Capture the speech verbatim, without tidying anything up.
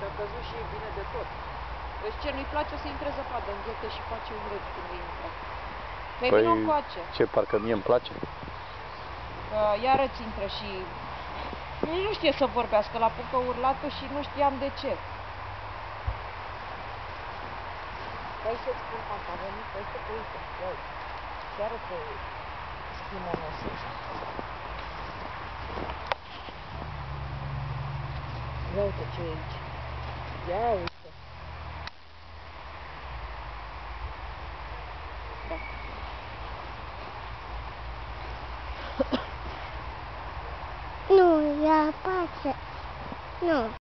și a căzut și e bine de tot. Deci ce nu-i place o să intre zăpadă în ghete și face un râd când intră. Păi, păi vino încoace. Ce, parcă mie îmi place? Că iară ți intră și nu știe să vorbească, la apucă urlatul și nu știam de ce. Hai să-ți pun pantalonii, hai să te uite, ia uite. Și arată schimonosul ăsta. Ia uite ce e aici. Ia uite. Da. Nu, ia pace. Nu.